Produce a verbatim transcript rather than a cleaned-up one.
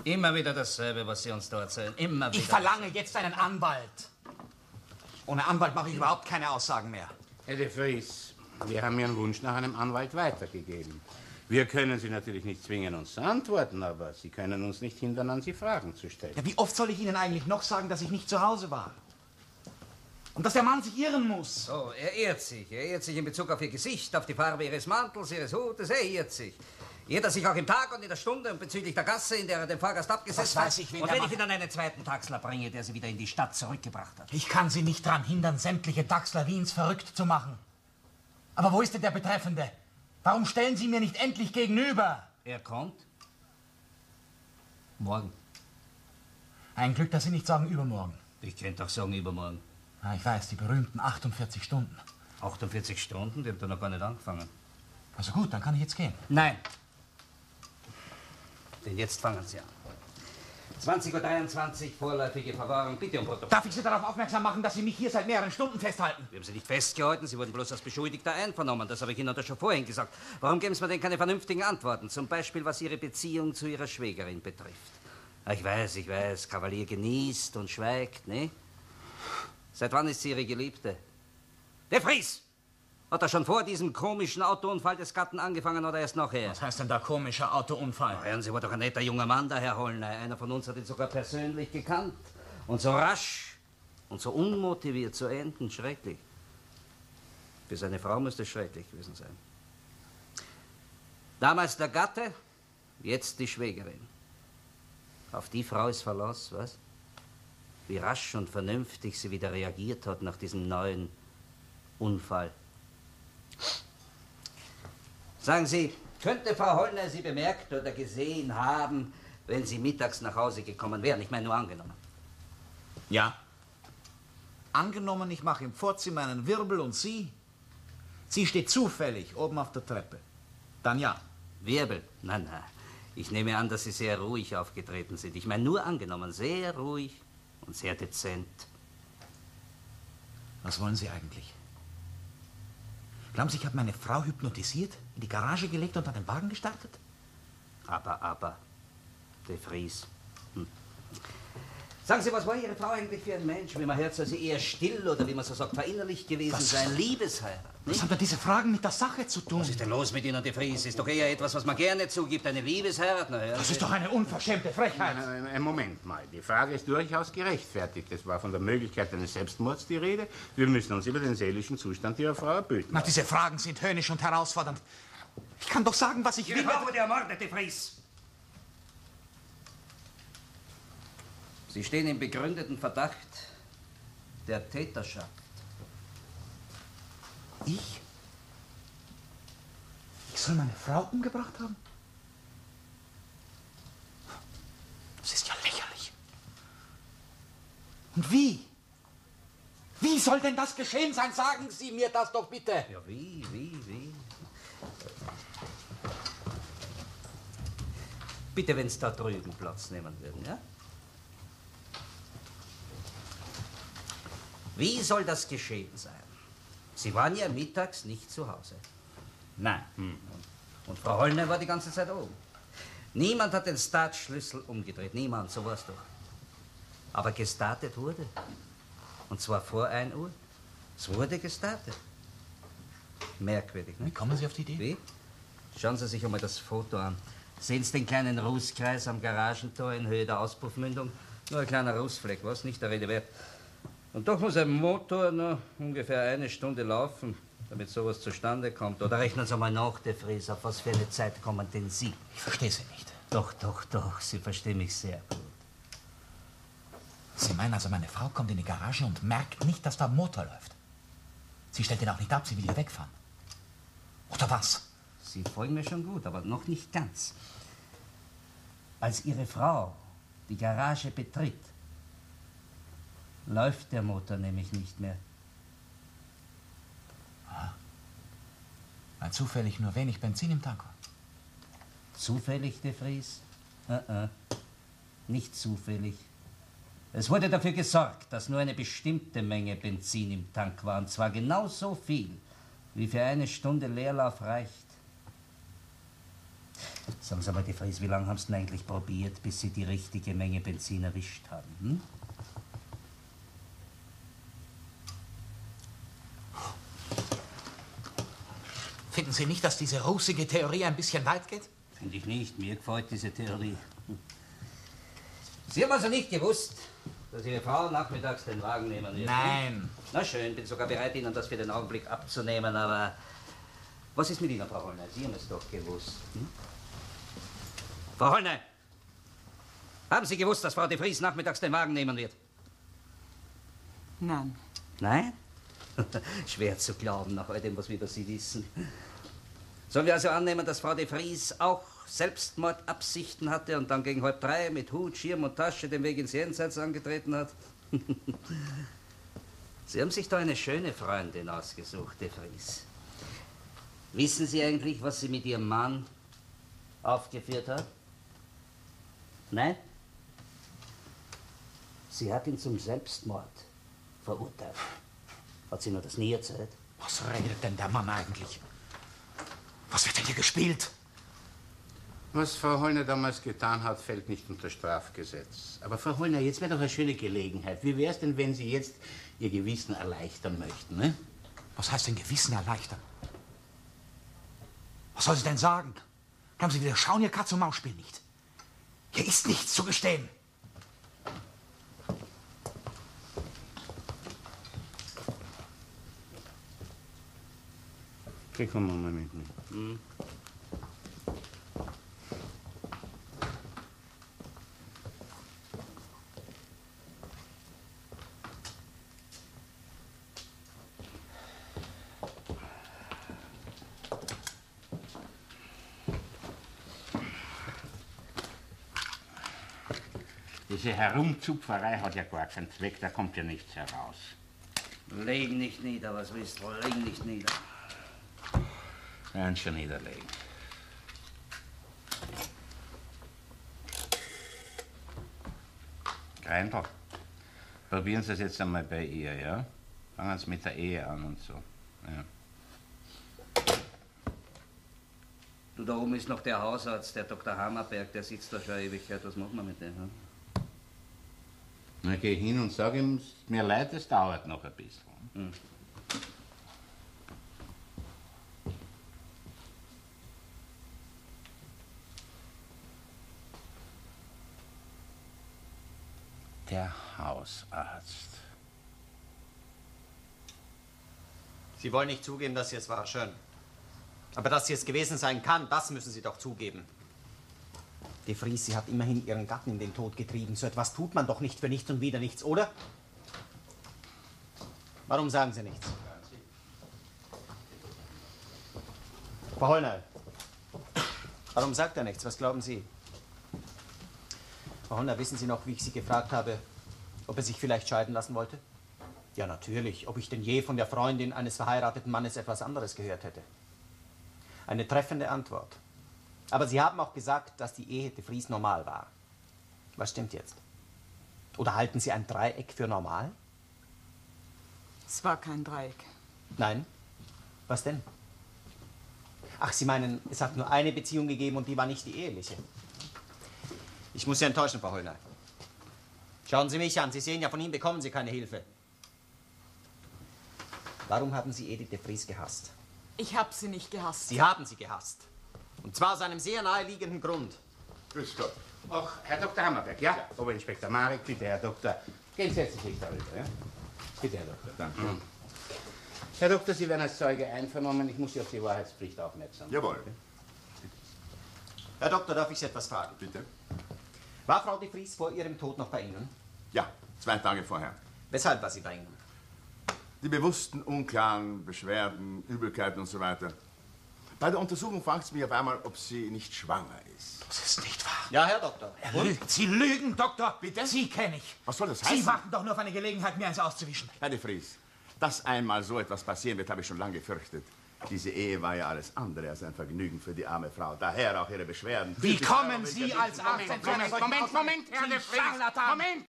Immer wieder dasselbe, was Sie uns da erzählen. Immer wieder. Ich verlange jetzt einen Anwalt. Ohne Anwalt mache ich überhaupt keine Aussagen mehr. Herr de Vries, wir haben Ihren Wunsch nach einem Anwalt weitergegeben. Wir können Sie natürlich nicht zwingen, uns zu antworten, aber Sie können uns nicht hindern, an Sie Fragen zu stellen. Ja, wie oft soll ich Ihnen eigentlich noch sagen, dass ich nicht zu Hause war? Und dass der Mann sich irren muss? So, er irrt sich. Er irrt sich in Bezug auf Ihr Gesicht, auf die Farbe Ihres Mantels, Ihres Hutes. Er irrt sich. Irrt er sich auch im Tag und in der Stunde und bezüglich der Gasse, in der er den Fahrgast abgesetzt hat? weiß ich, wen Und der wenn ich Mann- Ihnen einen zweiten Taxler bringe, der Sie wieder in die Stadt zurückgebracht hat? Ich kann Sie nicht daran hindern, sämtliche Taxler Wiens verrückt zu machen. Aber wo ist denn der Betreffende? Warum stellen Sie mir nicht endlich gegenüber? Er kommt. Morgen. Ein Glück, dass Sie nicht sagen übermorgen. Ich könnte doch sagen übermorgen. Ah, ich weiß, die berühmten achtundvierzig Stunden. achtundvierzig Stunden? Die haben doch noch gar nicht angefangen. Also gut, dann kann ich jetzt gehen. Nein. Denn jetzt fangen Sie an. zwanzig Uhr dreiundzwanzig, vorläufige Verwahrung. Bitte um Protokoll. Darf ich Sie darauf aufmerksam machen, dass Sie mich hier seit mehreren Stunden festhalten? Wir haben Sie nicht festgehalten, Sie wurden bloß als Beschuldigter einvernommen. Das habe ich Ihnen doch schon vorhin gesagt. Warum geben Sie mir denn keine vernünftigen Antworten? Zum Beispiel, was Ihre Beziehung zu Ihrer Schwägerin betrifft. Ah, ich weiß, ich weiß, Kavalier genießt und schweigt, ne? Seit wann ist sie Ihre Geliebte? De Vries! Hat er schon vor diesem komischen Autounfall des Gatten angefangen oder erst nachher? Was heißt denn da komischer Autounfall? Hören Sie, war doch ein netter junger Mann, der Herr Hollney. Einer von uns hat ihn sogar persönlich gekannt. Und so rasch und so unmotiviert zu enden, schrecklich. Für seine Frau müsste es schrecklich gewesen sein. Damals der Gatte, jetzt die Schwägerin. Auf die Frau ist Verlass, was? Wie rasch und vernünftig sie wieder reagiert hat nach diesem neuen Unfall. Sagen Sie, könnte Frau Hollner Sie bemerkt oder gesehen haben, wenn Sie mittags nach Hause gekommen wären? Ich meine nur angenommen. Ja. Angenommen, ich mache im Vorzimmer einen Wirbel und sie? Sie steht zufällig oben auf der Treppe. Dann ja. Wirbel? Nein, nein. Ich nehme an, dass Sie sehr ruhig aufgetreten sind. Ich meine nur angenommen, sehr ruhig und sehr dezent. Was wollen Sie eigentlich? Glauben Sie, ich habe meine Frau hypnotisiert, in die Garage gelegt und an den Wagen gestartet? Aber, aber, de Vries. Hm. Sagen Sie, was war Ihre Frau eigentlich für ein Mensch? Wie man hört, soll sie eher still oder wie man so sagt, verinnerlicht gewesen Was? sein? Liebesheirat. Was haben denn diese Fragen mit der Sache zu tun? Was ist denn los mit Ihnen, de Vries? Ist doch eher etwas, was man gerne zugibt, eine Liebesheirat. Na, hören Das Sie. ist doch eine unverschämte Frechheit. Ein, ein Moment mal, die Frage ist durchaus gerechtfertigt. Es war von der Möglichkeit eines Selbstmords die Rede. Wir müssen uns über den seelischen Zustand Ihrer Frau erböten. Na, diese Fragen sind höhnisch und herausfordernd. Ich kann doch sagen, was ich Ihre will. Frau wurde ermordet, de Vries. Sie stehen im begründeten Verdacht der Täterschaft. Ich? Ich soll meine Frau umgebracht haben? Das ist ja lächerlich. Und wie? Wie soll denn das geschehen sein? Sagen Sie mir das doch bitte. Ja, wie, wie, wie? Bitte, wenn Sie da drüben Platz nehmen würden, ja? Wie soll das geschehen sein? Sie waren ja mittags nicht zu Hause. Nein. Hm. Und Frau Hollner war die ganze Zeit oben. Niemand hat den Startschlüssel umgedreht. Niemand, so war's doch. Aber gestartet wurde. Und zwar vor ein Uhr. Es wurde gestartet. Merkwürdig, ne? Wie kommen Sie auf die Idee? Wie? Schauen Sie sich einmal das Foto an. Sehen Sie den kleinen Rußkreis am Garagentor in Höhe der Auspuffmündung? Nur ein kleiner Rußfleck, was? Nicht der Rede wert. Und doch muss ein Motor noch ungefähr eine Stunde laufen, damit sowas zustande kommt. Oder rechnen Sie mal nach, de Vries, auf was für eine Zeit kommen denn Sie? Ich verstehe Sie nicht. Doch, doch, doch, Sie verstehen mich sehr gut. Sie meinen also, meine Frau kommt in die Garage und merkt nicht, dass da ein Motor läuft? Sie stellt ihn auch nicht ab, sie will hier wegfahren. Oder was? Sie folgen mir schon gut, aber noch nicht ganz. Als Ihre Frau die Garage betritt, läuft der Motor nämlich nicht mehr. Ah. Weil zufällig nur wenig Benzin im Tank war. Zufällig, de Vries? Uh -uh. Nicht zufällig. Es wurde dafür gesorgt, dass nur eine bestimmte Menge Benzin im Tank war. Und zwar genau so viel, wie für eine Stunde Leerlauf reicht. Sagen Sie mal, de Vries, wie lange haben Sie denn eigentlich probiert, bis Sie die richtige Menge Benzin erwischt haben? Hm? Finden Sie nicht, dass diese rosige Theorie ein bisschen weit geht? Finde ich nicht. Mir gefällt diese Theorie. Hm. Sie haben also nicht gewusst, dass Ihre Frau nachmittags den Wagen nehmen wird? Nein. Hm? Na schön, bin sogar bereit, Ihnen das für den Augenblick abzunehmen, aber was ist mit Ihnen, Frau Hollner? Sie haben es doch gewusst. Hm? Frau Hollner, haben Sie gewusst, dass Frau de Vries nachmittags den Wagen nehmen wird? Nein. Nein? Schwer zu glauben, nach all dem, was wir über Sie wissen. Sollen wir also annehmen, dass Frau de Vries auch Selbstmordabsichten hatte und dann gegen halb drei mit Hut, Schirm und Tasche den Weg ins Jenseits angetreten hat? Sie haben sich da eine schöne Freundin ausgesucht, de Vries. Wissen Sie eigentlich, was sie mit Ihrem Mann aufgeführt hat? Nein? Sie hat ihn zum Selbstmord verurteilt. Hat sie nur das nie erzählt? Was redet denn der Mann eigentlich? Was wird denn hier gespielt? Was Frau Hollner damals getan hat, fällt nicht unter Strafgesetz. Aber Frau Hollner, jetzt wäre doch eine schöne Gelegenheit. Wie wäre es denn, wenn Sie jetzt Ihr Gewissen erleichtern möchten, ne? Was heißt denn Gewissen erleichtern? Was soll sie denn sagen? Glauben Sie, wir schauen Ihr Katz-und-Maus-Spiel nicht. Hier ist nichts zu gestehen. Okay, komm mal mit mir. Hm. Diese Herumzupferei hat ja gar keinen Zweck, da kommt ja nichts heraus. Legen nicht nieder, was willst du? Legen nicht nieder. Ganz schon niederlegen. Greindl, probieren Sie es jetzt einmal bei ihr, ja? Fangen Sie mit der Ehe an und so. Ja. Du, da oben ist noch der Hausarzt, der Doktor Hammerberg, der sitzt da schon eine Ewigkeit. Was machen wir mit dem? Hm? Na, geh hin und sag ihm, es tut mir leid, es dauert noch ein bisschen. Hm. Der Hausarzt. Sie wollen nicht zugeben, dass sie es war, schön. Aber dass sie es gewesen sein kann, das müssen Sie doch zugeben. De Vries, sie hat immerhin ihren Gatten in den Tod getrieben. So etwas tut man doch nicht für nichts und wieder nichts, oder? Warum sagen Sie nichts? Frau Hollner, warum sagt er nichts? Was glauben Sie? Frau Hollner, wissen Sie noch, wie ich Sie gefragt habe, ob er sich vielleicht scheiden lassen wollte? Ja, natürlich. Ob ich denn je von der Freundin eines verheirateten Mannes etwas anderes gehört hätte. Eine treffende Antwort. Aber Sie haben auch gesagt, dass die Ehe de Vries normal war. Was stimmt jetzt? Oder halten Sie ein Dreieck für normal? Es war kein Dreieck. Nein. Was denn? Ach, Sie meinen, es hat nur eine Beziehung gegeben und die war nicht die eheliche. Ich muss Sie enttäuschen, Frau Hollner. Schauen Sie mich an, Sie sehen ja, von ihm bekommen Sie keine Hilfe. Warum haben Sie Edith de Vries gehasst? Ich habe sie nicht gehasst. Sie haben sie gehasst. Und zwar aus einem sehr naheliegenden Grund. Grüß Gott. Ach, Herr Doktor Hammerberg, ja? ja. Oberinspektor Marek, bitte, Herr Doktor. Gehen Sie sich darüber, ja? Bitte, Herr Doktor. Danke. Mhm. Herr Doktor, Sie werden als Zeuge einvernommen. Ich muss Sie auf die Wahrheitspflicht aufmerksam machen. Jawohl. Herr Doktor, darf ich Sie etwas fragen? Bitte? War Frau de Vries vor ihrem Tod noch bei Ihnen? Ja, zwei Tage vorher. Weshalb war sie bei Ihnen? Die bewussten, unklaren Beschwerden, Übelkeit und so weiter. Bei der Untersuchung fragt sie mich auf einmal, ob sie nicht schwanger ist. Das ist nicht wahr. Ja, Herr Doktor. Er lügt. Sie lügen, Doktor. Bitte? Sie kenne ich. Was soll das Sie heißen? warten doch nur auf eine Gelegenheit, mir eins auszuwischen. Herr de Vries, dass einmal so etwas passieren wird, habe ich schon lange gefürchtet. Diese Ehe war ja alles andere als ein Vergnügen für die arme Frau. Daher auch ihre Beschwerden. Wie kommen Sie als Arzt? Moment, Moment, Moment, Moment, Herr de Vries. Moment!